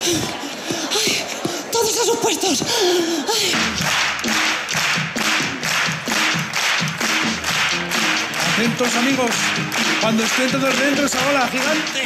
¡Ay! ¡Todos a sus puestos! ¡Ay! Atentos, amigos, cuando estén todos dentro esa ola gigante.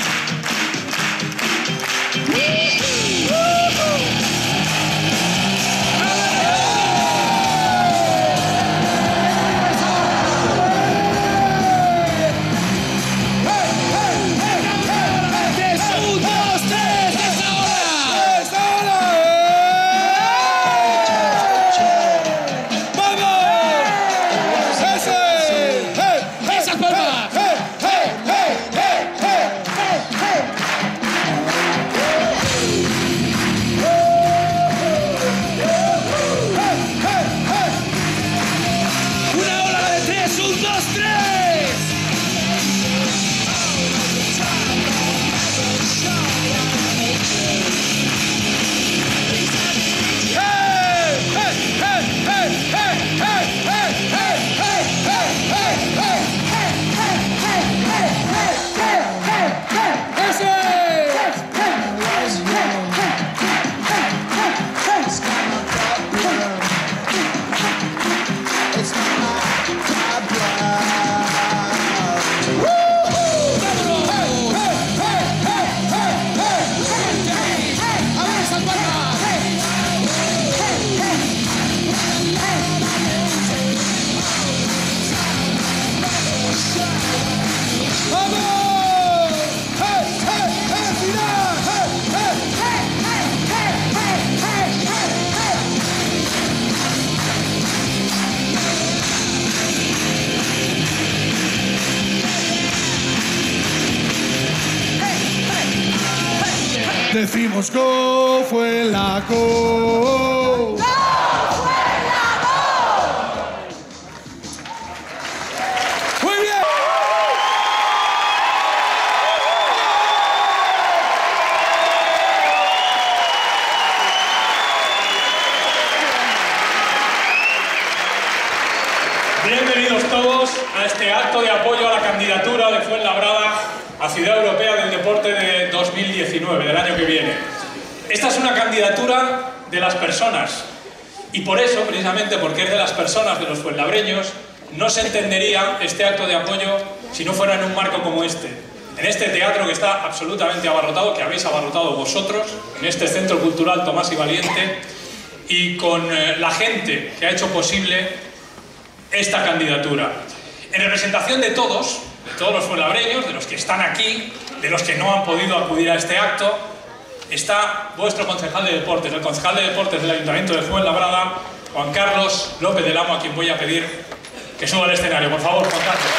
Decimos go, fue la go. Muy bien. Bienvenidos todos a este acto de apoyo a la candidatura de Fuenlabrada a Ciudad Europea del Deporte de 2019, del año que viene. Esta es una candidatura de las personas y por eso, precisamente porque es de las personas, de los fuenlabreños, no se entendería este acto de apoyo si no fuera en un marco como este. En este teatro que está absolutamente abarrotado, que habéis abarrotado vosotros, en este Centro Cultural Tomás y Valiente, y con la gente que ha hecho posible esta candidatura. En representación de todos los fuenlabreños, de los que están aquí, de los que no han podido acudir a este acto, está vuestro concejal de deportes, el concejal de deportes del Ayuntamiento de Fuenlabrada, Juan Carlos López del Amo, a quien voy a pedir que suba al escenario. Por favor, Juan Carlos.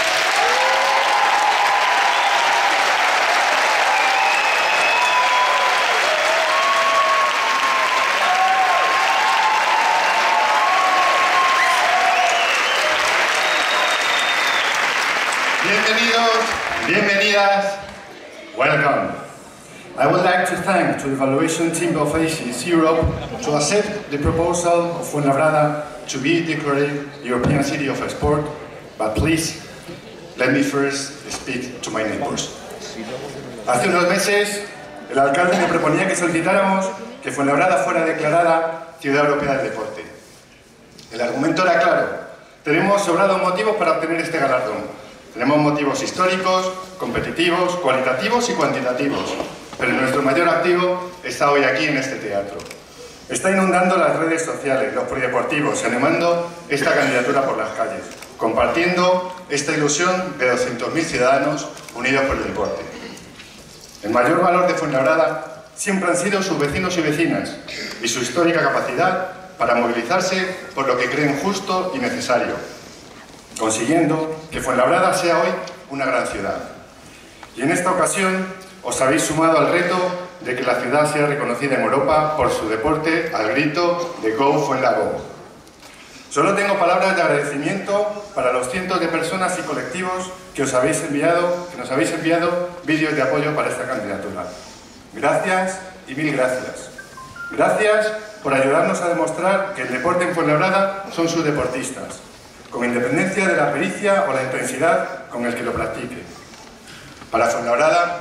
Bienvenidas, welcome. I would like to thank the evaluation team of ACES Europe to accept the proposal of Fuenlabrada to be declared European City of Sport, but please, let me first speak to my neighbors. Hace unos meses, el alcalde me proponía que solicitáramos que Fuenlabrada fuera declarada Ciudad Europea del Deporte. El argumento era claro: tenemos sobrados motivos para obtener este galardón. Tenemos motivos históricos, competitivos, cualitativos y cuantitativos, pero nuestro mayor activo está hoy aquí en este teatro. Está inundando las redes sociales, los polideportivos, animando esta candidatura por las calles, compartiendo esta ilusión de 200.000 ciudadanos unidos por el deporte. El mayor valor de Fuenlabrada siempre han sido sus vecinos y vecinas y su histórica capacidad para movilizarse por lo que creen justo y necesario, consiguiendo que Fuenlabrada sea hoy una gran ciudad. Y en esta ocasión os habéis sumado al reto de que la ciudad sea reconocida en Europa por su deporte al grito de Go Fuenlago. Solo tengo palabras de agradecimiento para los cientos de personas y colectivos que nos habéis enviado vídeos de apoyo para esta candidatura. Gracias y mil gracias. Gracias por ayudarnos a demostrar que el deporte en Fuenlabrada son sus deportistas, con independencia de la pericia o la intensidad con el que lo practique. Para Fuenlabrada,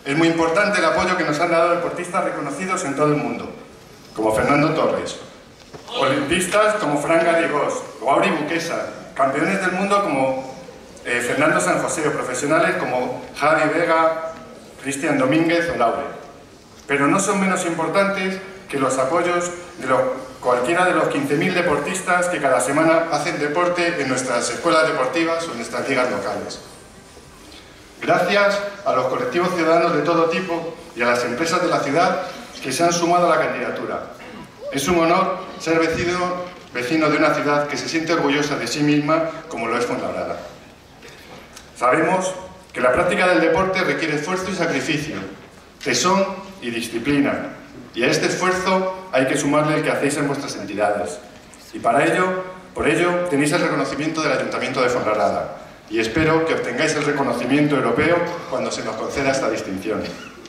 Es muy importante el apoyo que nos han dado deportistas reconocidos en todo el mundo, como Fernando Torres, olimpistas como Fran Garrigós o Auri Buquesa, campeones del mundo como Fernando San José o profesionales como Javi Vega, Cristian Domínguez o Laure. Pero no son menos importantes que los apoyos de cualquiera de los 15.000 deportistas que cada semana hacen deporte en nuestras escuelas deportivas o en nuestras ligas locales. Gracias a los colectivos ciudadanos de todo tipo y a las empresas de la ciudad que se han sumado a la candidatura. Es un honor ser vecino de una ciudad que se siente orgullosa de sí misma como lo es Fuenlabrada. Sabemos que la práctica del deporte requiere esfuerzo y sacrificio, tesón y disciplina, y a este esfuerzo hay que sumarle el que hacéis en vuestras entidades. Y por ello tenéis el reconocimiento del Ayuntamiento de Fuenlabrada, y espero que obtengáis el reconocimiento europeo cuando se nos conceda esta distinción.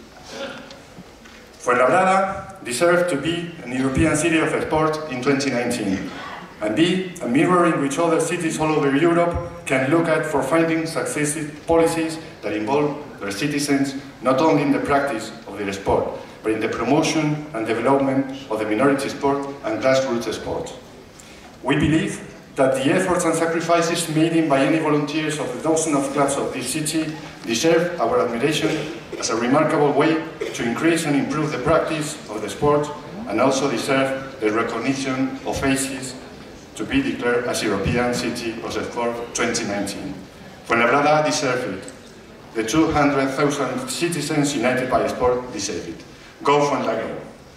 Fuenlabrada deserves to be an European City of Sport in 2019 and be a mirror in which other cities all over Europe can look at for finding successive policies that involve their citizens not only in the practice of their sport, but in the promotion and development of the minority sport and grassroots sport. We believe that the efforts and sacrifices made by any volunteers of the dozens of clubs of this city deserve our admiration as a remarkable way to increase and improve the practice of the sport, and also deserve the recognition of ACES to be declared as European City of Sport 2019. Fuenlabrada deserves it. The 200,000 citizens united by sport deserve it. Go Fuenlabrada!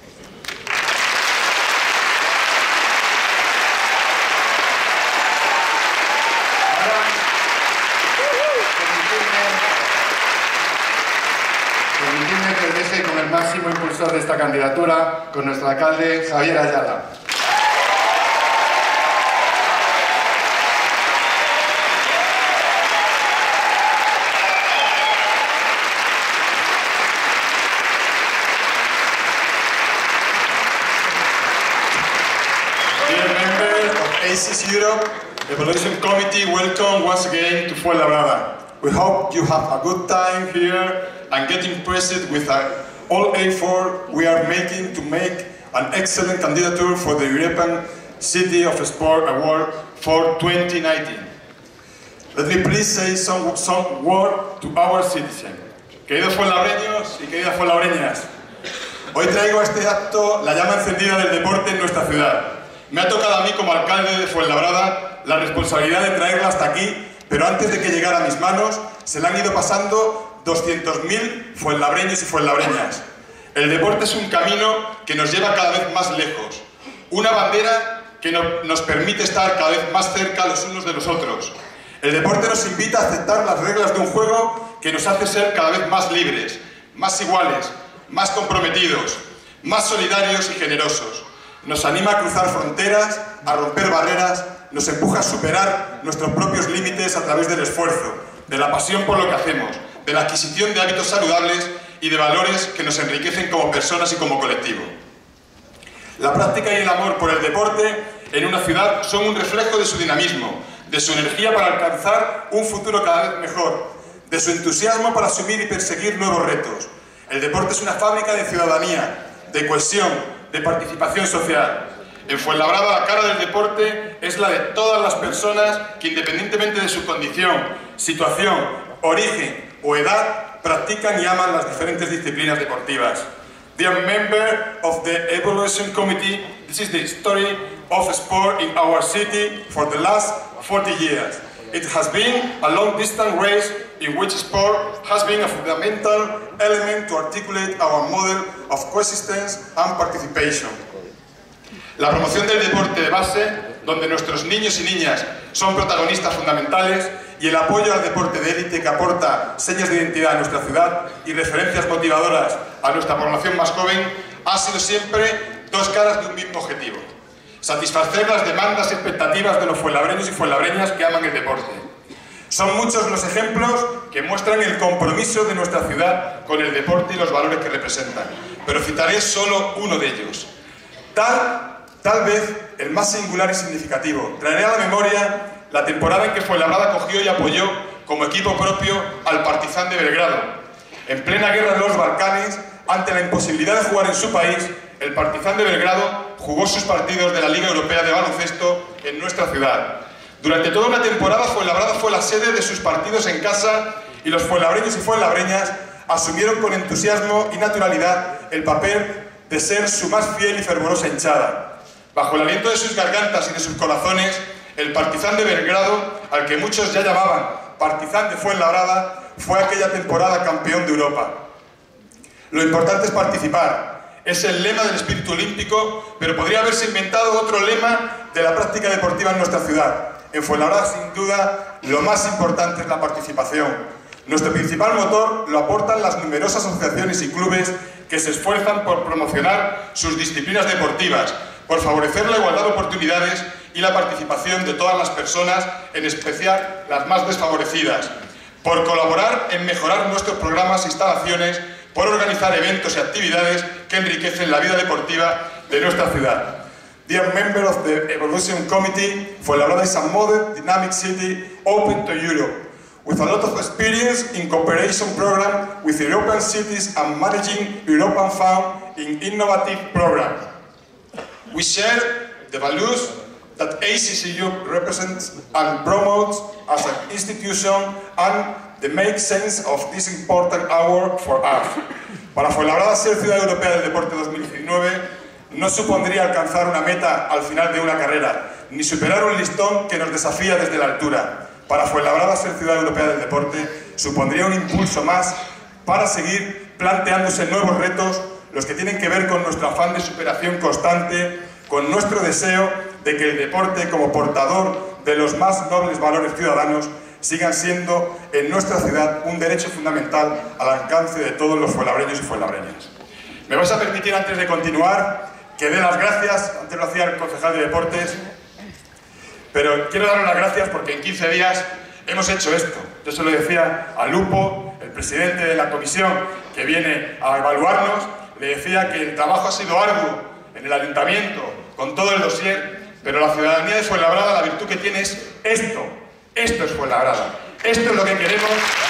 Permitidme que os deje con el máximo impulsor de esta candidatura, con nuestro alcalde Javier Ayala. Dear members of ACES Europe Evaluation Committee, welcome once again to Fuenlabrada. We hope you have a good time here and get impressed with all effort we are making to make an excellent candidature for the European City of Sport Award for 2019. Let me please say some word to our citizens. Queridos fuenlabreños y queridas fuenlabreñas, hoy traigo a este acto la llama encendida del deporte en nuestra ciudad. Me ha tocado a mí como alcalde de Fuenlabrada la responsabilidad de traerla hasta aquí, pero antes de que llegara a mis manos se le han ido pasando 200.000 fuenlabreños y fuenlabreñas. El deporte es un camino que nos lleva cada vez más lejos, una bandera que nos permite estar cada vez más cerca los unos de los otros. El deporte nos invita a aceptar las reglas de un juego que nos hace ser cada vez más libres, más iguales, más comprometidos, más solidarios y generosos. Nos anima a cruzar fronteras, a romper barreras, nos empuja a superar nuestros propios límites a través del esfuerzo, de la pasión por lo que hacemos, de la adquisición de hábitos saludables y de valores que nos enriquecen como personas y como colectivo. La práctica y el amor por el deporte en una ciudad son un reflejo de su dinamismo, de su energía para alcanzar un futuro cada vez mejor, de su entusiasmo para asumir y perseguir nuevos retos. El deporte es una fábrica de ciudadanía, de cohesión, de participación social. En Fuenlabrada la cara del deporte es la de todas las personas que, independientemente de su condición, situación, origen o edad, practican y aman las diferentes disciplinas deportivas. Dear member of the Evaluation Committee, this is the story of sport in our city for the last 40 years. It has been a long-distance race in which sport has been a fundamental element to articulate our model of coexistence and participation. La promoción del deporte de base, donde nuestros niños y niñas son protagonistas fundamentales, y el apoyo al deporte de élite que aporta señas de identidad a nuestra ciudad y referencias motivadoras a nuestra población más joven, ha sido siempre dos caras de un mismo objetivo: satisfacer las demandas y expectativas de los fuenlabreños y fuenlabreñas que aman el deporte. Son muchos los ejemplos que muestran el compromiso de nuestra ciudad con el deporte y los valores que representan, pero citaré solo uno de ellos. Tal vez el más singular y significativo. Traeré a la memoria la temporada en que Fuenlabrada cogió y apoyó como equipo propio al Partizan de Belgrado. En plena guerra de los Balcanes, ante la imposibilidad de jugar en su país, el Partizan de Belgrado jugó sus partidos de la Liga Europea de Baloncesto en nuestra ciudad. Durante toda una temporada, Fuenlabrada fue la sede de sus partidos en casa y los fuenlabreños y fuenlabreñas asumieron con entusiasmo y naturalidad el papel de ser su más fiel y fervorosa hinchada. Bajo el aliento de sus gargantas y de sus corazones, el Partizan de Belgrado, al que muchos ya llamaban Partizan de Fuenlabrada, fue aquella temporada campeón de Europa. Lo importante es participar. Es el lema del espíritu olímpico, pero podría haberse inventado otro lema de la práctica deportiva en nuestra ciudad. En Fuenlabrada, sin duda, lo más importante es la participación. Nuestro principal motor lo aportan las numerosas asociaciones y clubes que se esfuerzan por promocionar sus disciplinas deportivas, por favorecer la igualdad de oportunidades y la participación de todas las personas, en especial las más desfavorecidas, por colaborar en mejorar nuestros programas e instalaciones, por organizar eventos y actividades que enriquecen la vida deportiva de nuestra ciudad. Dear member of the Evolution Committee, Fuenlabrada is a modern, dynamic city open to Europe, with a lot of experience in cooperation program with European cities and managing European fund in innovative programs. We share the values that ACCU represents and promotes as an institution and the make sense of this important hour for us. Para Fuenlabrada, ser Ciudad Europea del Deporte 2019 no supondría alcanzar una meta al final de una carrera, ni superar un listón que nos desafía desde la altura. Para Fuenlabrada, ser Ciudad Europea del Deporte supondría un impulso más para seguir planteándose nuevos retos, los que tienen que ver con nuestro afán de superación constante, con nuestro deseo de que el deporte, como portador de los más nobles valores ciudadanos, sigan siendo en nuestra ciudad un derecho fundamental al alcance de todos los fuenlabreños y fuenlabreñas. Me vais a permitir, antes de continuar, que dé las gracias. Antes lo hacía el concejal de Deportes, pero quiero daros las gracias porque en 15 días hemos hecho esto. Yo se lo decía a Lupo, el presidente de la comisión que viene a evaluarnos, le decía que el trabajo ha sido arduo en el ayuntamiento, con todo el dossier, pero la ciudadanía de Fuenlabrada, la virtud que tiene es esto. Esto es Fuenlabrada. Esto es lo que queremos.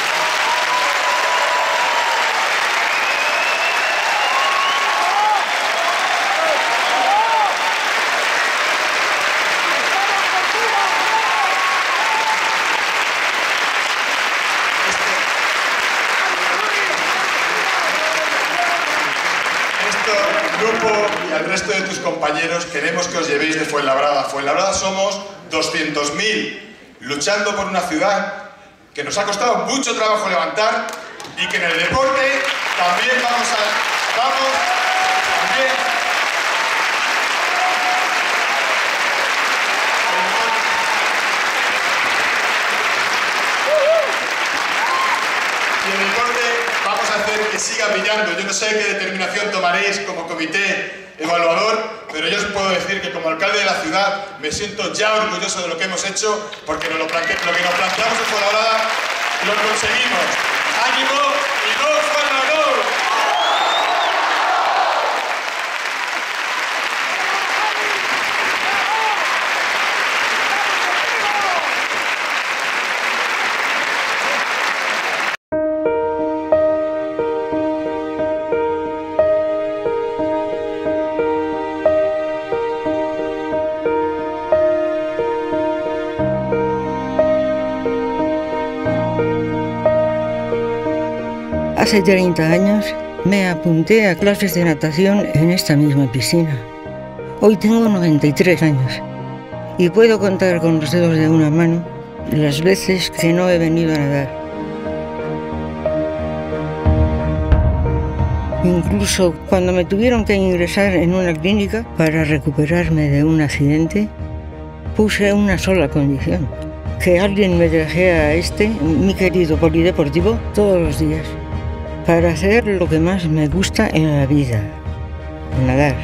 Y al resto de tus compañeros queremos que os llevéis de Fuenlabrada. Fuenlabrada somos 200.000 luchando por una ciudad que nos ha costado mucho trabajo levantar y que en el deporte también vamos a hacer que siga brillando. Yo no sé qué determinación tomaréis como comité evaluador, pero yo os puedo decir que como alcalde de la ciudad me siento ya orgulloso de lo que hemos hecho, porque lo que nos planteamos en Fuenlabrada lo conseguimos. ¡Ánimo y ¡Go Fuenlabrada! Hace 30 años me apunté a clases de natación en esta misma piscina. Hoy tengo 93 años y puedo contar con los dedos de una mano las veces que no he venido a nadar. Incluso cuando me tuvieron que ingresar en una clínica para recuperarme de un accidente, puse una sola condición: que alguien me trajera a mi querido polideportivo todos los días, para hacer lo que más me gusta en la vida: nadar.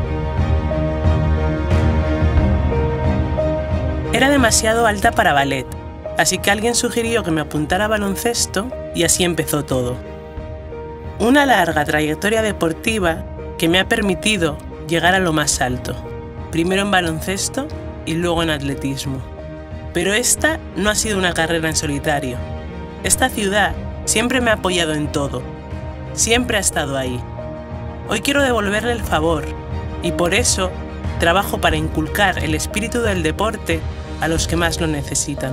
Era demasiado alta para ballet, así que alguien sugirió que me apuntara a baloncesto y así empezó todo. Una larga trayectoria deportiva que me ha permitido llegar a lo más alto, primero en baloncesto y luego en atletismo. Pero esta no ha sido una carrera en solitario. Esta ciudad siempre me ha apoyado en todo, siempre ha estado ahí. Hoy quiero devolverle el favor y por eso trabajo para inculcar el espíritu del deporte a los que más lo necesitan.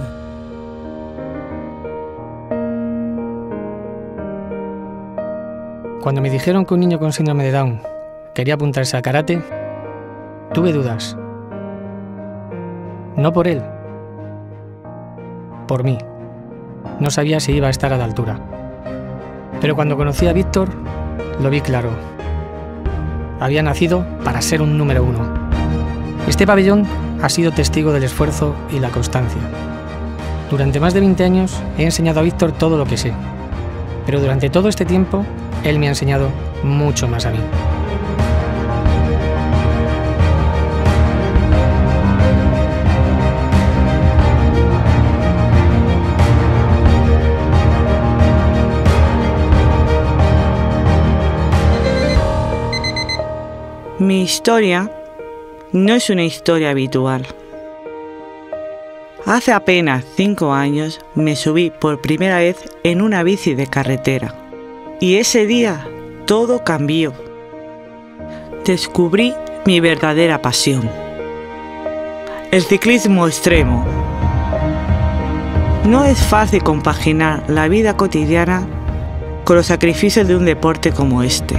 Cuando me dijeron que un niño con síndrome de Down quería apuntarse a karate, tuve dudas. No por él, por mí. No sabía si iba a estar a la altura. Pero cuando conocí a Víctor, lo vi claro. Había nacido para ser un número 1. Este pabellón ha sido testigo del esfuerzo y la constancia. Durante más de 20 años he enseñado a Víctor todo lo que sé. Pero durante todo este tiempo, él me ha enseñado mucho más a mí. Mi historia no es una historia habitual. Hace apenas 5 años me subí por primera vez en una bici de carretera y ese día todo cambió. Descubrí mi verdadera pasión, el ciclismo extremo. No es fácil compaginar la vida cotidiana con los sacrificios de un deporte como este.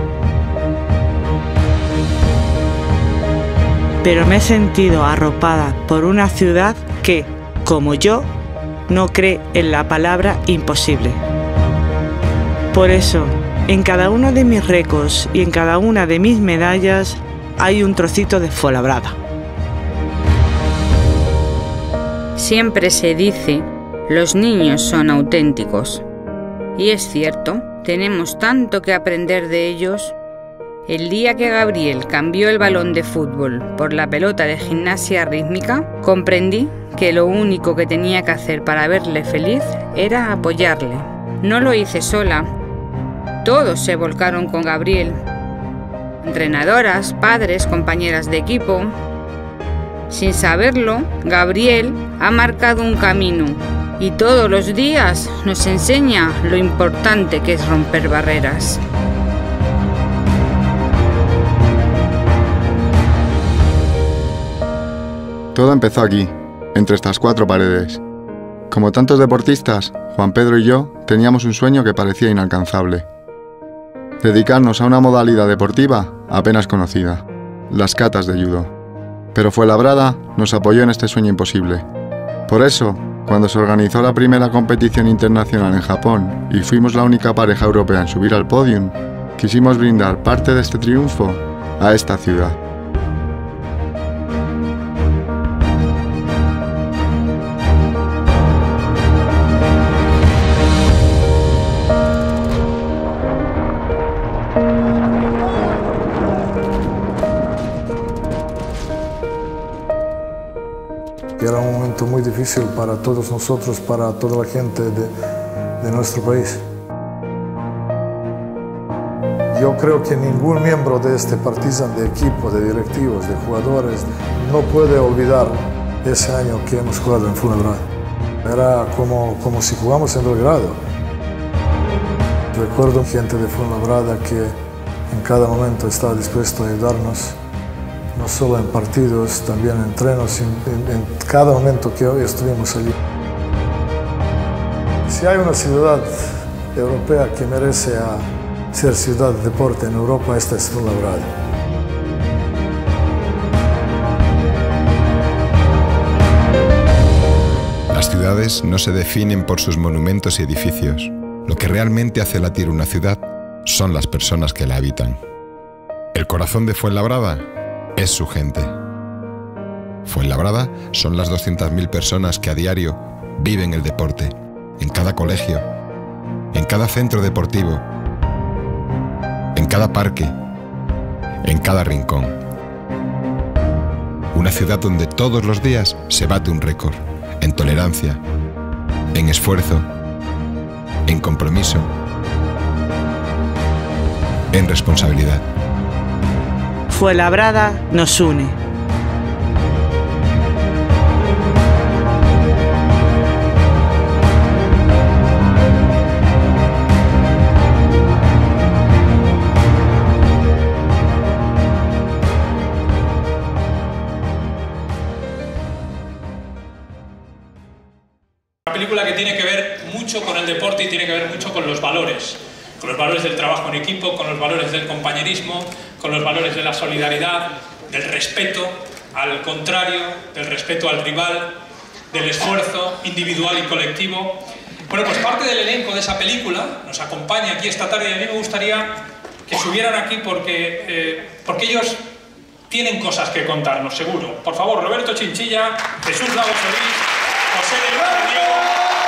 Pero me he sentido arropada por una ciudad que, como yo, no cree en la palabra imposible. Por eso, en cada uno de mis récords y en cada una de mis medallas hay un trocito de Fuenlabrada. Siempre se dice, los niños son auténticos. Y es cierto, tenemos tanto que aprender de ellos. El día que Gabriel cambió el balón de fútbol por la pelota de gimnasia rítmica, comprendí que lo único que tenía que hacer para verle feliz era apoyarle. No lo hice sola. Todos se volcaron con Gabriel. Entrenadoras, padres, compañeras de equipo. Sin saberlo, Gabriel ha marcado un camino y todos los días nos enseña lo importante que es romper barreras. Todo empezó aquí, entre estas 4 paredes. Como tantos deportistas, Juan Pedro y yo teníamos un sueño que parecía inalcanzable. Dedicarnos a una modalidad deportiva apenas conocida, las catas de judo. Pero Fuenlabrada nos apoyó en este sueño imposible. Por eso, cuando se organizó la primera competición internacional en Japón y fuimos la única pareja europea en subir al podium, quisimos brindar parte de este triunfo a esta ciudad. Era un momento muy difícil para todos nosotros, para toda la gente de nuestro país. Yo creo que ningún miembro de este Partizan, de equipo, de directivos, de jugadores, no puede olvidar ese año que hemos jugado en Fuenlabrada. Era como si jugamos en Belgrado. Recuerdo gente de Fuenlabrada que en cada momento estaba dispuesto a ayudarnos. No solo en partidos, también en entrenos, en cada momento que estuvimos allí. Si hay una ciudad europea que merece ser ciudad de deporte en Europa, esta es Fuenlabrada. Las ciudades no se definen por sus monumentos y edificios. Lo que realmente hace latir una ciudad son las personas que la habitan. El corazón de Fuenlabrada es su gente. Fuenlabrada son las 200.000 personas que a diario viven el deporte, en cada colegio, en cada centro deportivo, en cada parque, en cada rincón. Una ciudad donde todos los días se bate un récord, en tolerancia, en esfuerzo, en compromiso, en responsabilidad. Fuenlabrada nos une. película que tiene que ver mucho con el deporte y tiene que ver mucho con los valores del trabajo en equipo, con los valores del compañerismo, con los valores de la solidaridad, del respeto al contrario, del respeto al rival, del esfuerzo individual y colectivo. Bueno, pues parte del elenco de esa película nos acompaña aquí esta tarde y a mí me gustaría que subieran aquí porque ellos tienen cosas que contarnos, seguro. Por favor, Roberto Chinchilla, Jesús Lago Solís, José del Barrio.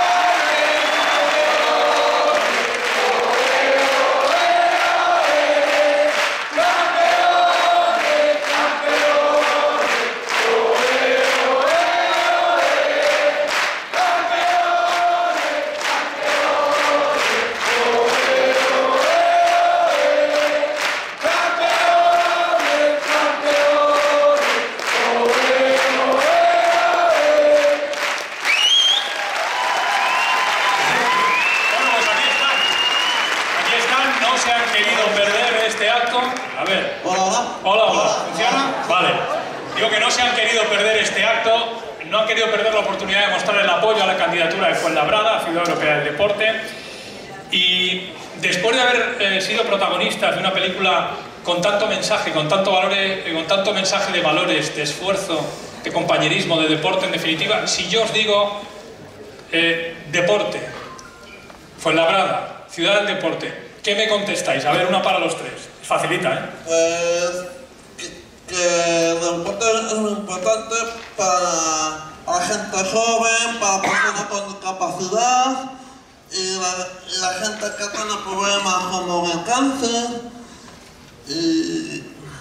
No han querido perder la oportunidad de mostrar el apoyo a la candidatura de Fuenlabrada, Ciudad Europea del Deporte. Y después de haber sido protagonistas de una película con tanto mensaje, con tanto mensaje de valores, de esfuerzo, de compañerismo, de deporte en definitiva, si yo os digo deporte, Fuenlabrada, Ciudad del Deporte, ¿qué me contestáis? A ver, una para los tres. Es facilita, ¿eh? Pues que el deporte es muy importante para la gente joven, para personas con discapacidad y la gente que tiene problemas como el cáncer y...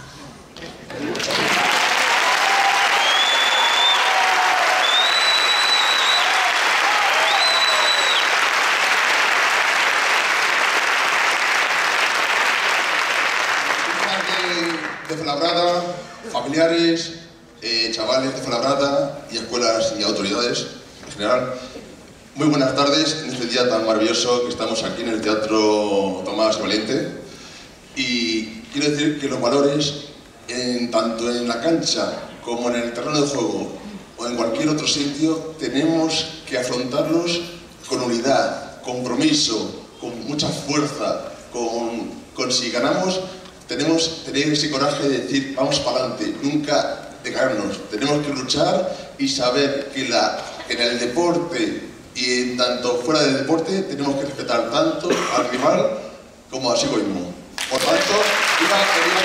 de Fuenlabrada, familiares, chavales de Fuenlabrada y escuelas y autoridades en general. Muy buenas tardes en este día tan maravilloso que estamos aquí en el Teatro Tomás Valiente. Y quiero decir que los valores, tanto en la cancha como en el terreno de juego o en cualquier otro sitio, tenemos que afrontarlos con unidad, compromiso, con mucha fuerza, con si ganamos, tenemos que tener ese coraje de decir vamos para adelante, nunca dejarnos. Tenemos que luchar y saber que en el deporte y en tanto fuera del deporte tenemos que respetar tanto al rival como a sí mismo. Por tanto, viva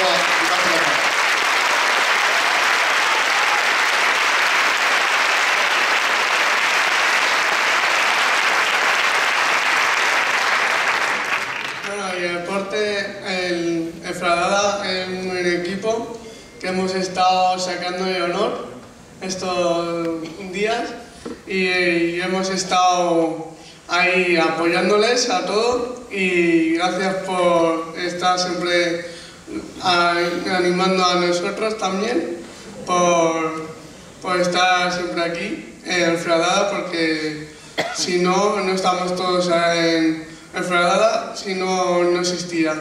el deporte, el Fuenlabrada es un equipo que hemos estado sacando de honor estos días y hemos estado ahí apoyándoles a todos y gracias por estar siempre animando a nosotros también, por estar siempre aquí en el Fuenlabrada, porque si no, no estamos todos en el Fuenlabrada, si no, no existiría.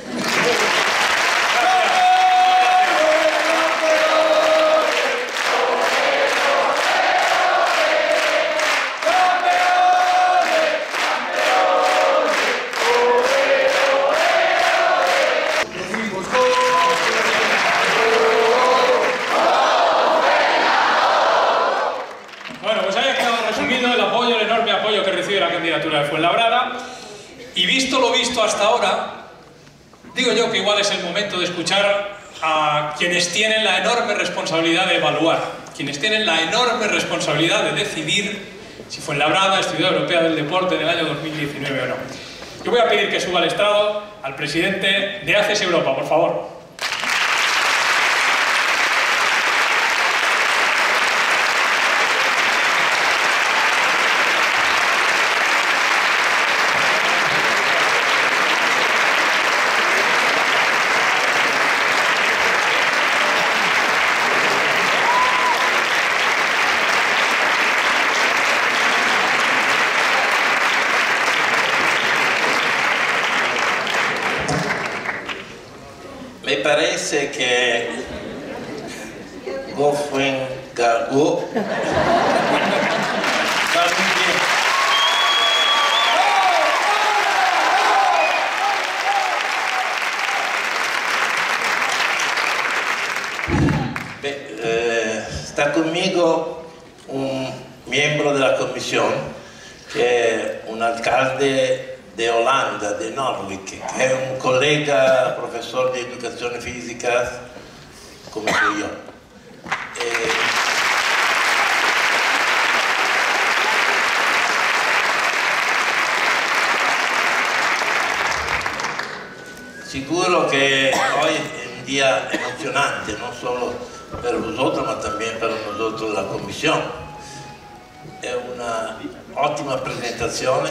De Fuenlabrada, y visto lo visto hasta ahora, digo yo que igual es el momento de escuchar a quienes tienen la enorme responsabilidad de evaluar, quienes tienen la enorme responsabilidad de decidir si Fuenlabrada es Ciudad Europea del Deporte en el año 2019 o no. Yo voy a pedir que suba al estrado al presidente de ACES Europa, por favor. Me parece que Fuenlabrada va muy bien. Está conmigo un miembro de la comisión, que es un alcalde de Holanda, de Norwich, que es un colega profesor de educación física, como soy yo. Seguro que hoy es un día emocionante, no solo per vosotros, ma también per nosotros la comisión. È una ottima presentazione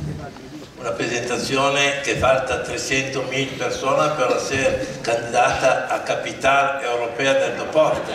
che falta 300.000 persone per essere candidata a capitale europea del deporte.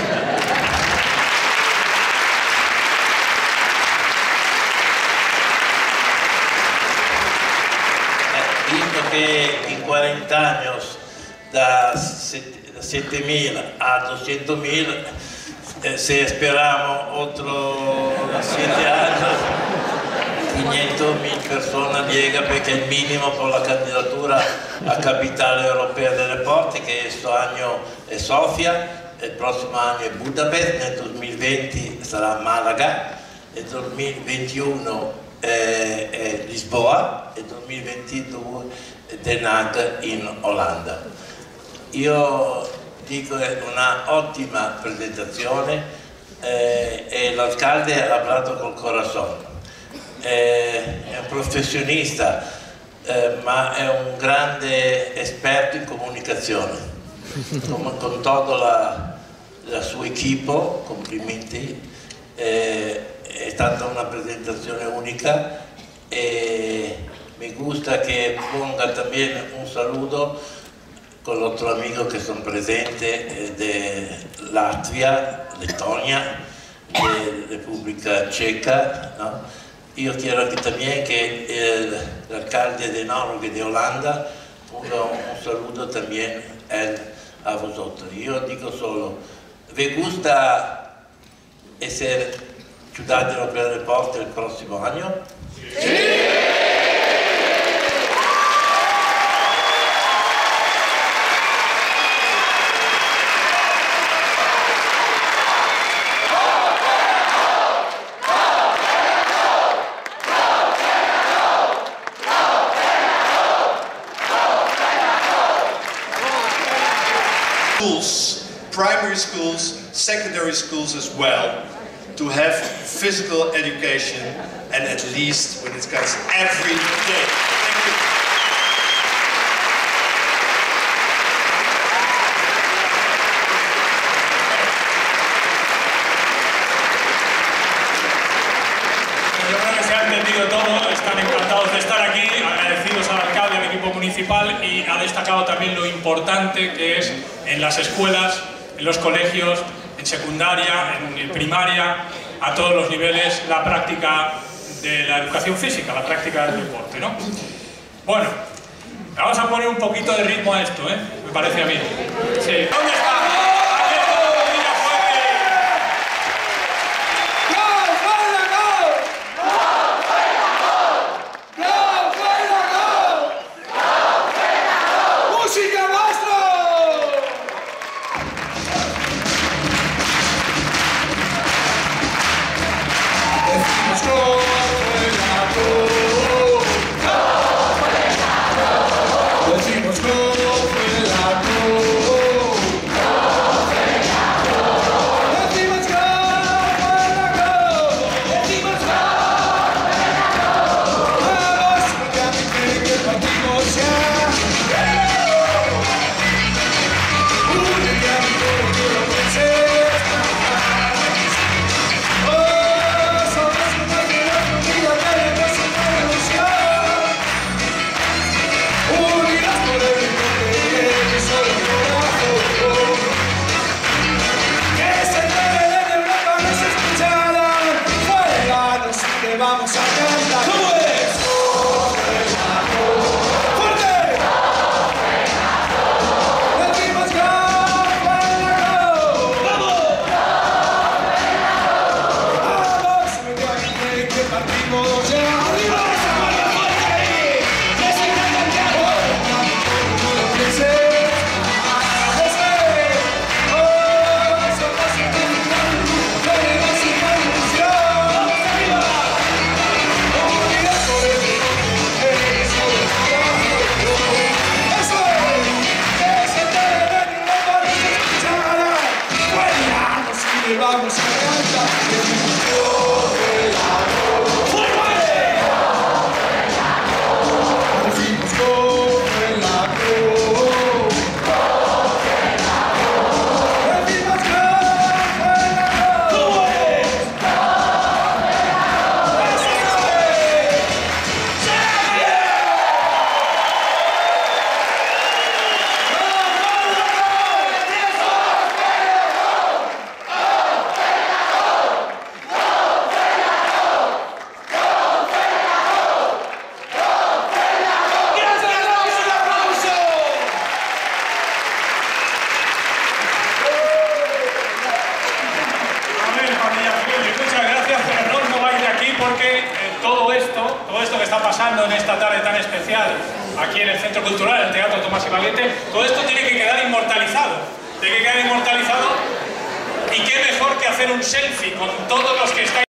Visto che in 40 anni da 7.000 a 200.000, se esperamos otros 7 años, 500.000 personas llega, perché il minimo per la candidatura a capitale europea del deporte, che questo anno è Sofia, il prossimo anno è Budapest, nel 2020 sarà Malaga, nel 2021 è Lisboa e 2022 Den Haag in Olanda. Io dico è una ottima presentazione e l'alcalde ha parlato col corazón. È un professionista, ma è un grande esperto in comunicazione. Con tutta la sua equipo, complimenti. È stata una presentazione unica e mi gusta que ponga también un saludo con otro amigo que son presentes de Latvia, Letonia, de República Checa, ¿no? Yo quiero que también que el alcalde de Norwich de Holanda ponga un saludo también a vosotros. Yo digo solo, ¿me gusta ser Ciudad Europea del Deporte el próximo año? ¡Sí! Schools, primary schools, secondary schools as well, to have physical education, and at least when it comes every day. Thank you. Yo creo que se ha entendido todo, están encantados de estar aquí, agradecidos al alcalde, al equipo municipal, y ha destacado también lo importante que es en las escuelas, en los colegios, en secundaria, en primaria, a todos los niveles, la práctica de la educación física, la práctica del deporte, ¿no? Bueno, vamos a poner un poquito de ritmo a esto, me parece a mí. Sí. ¿Dónde está? vamos a cantar. Decimos coge la cruz. Decimos coge la cruz. Todo esto que está pasando en esta tarde tan especial aquí en el Centro Cultural, en el Teatro Tomás y Valiente, todo esto tiene que quedar inmortalizado. Tiene que quedar inmortalizado, y qué mejor que hacer un selfie con todos los que estáis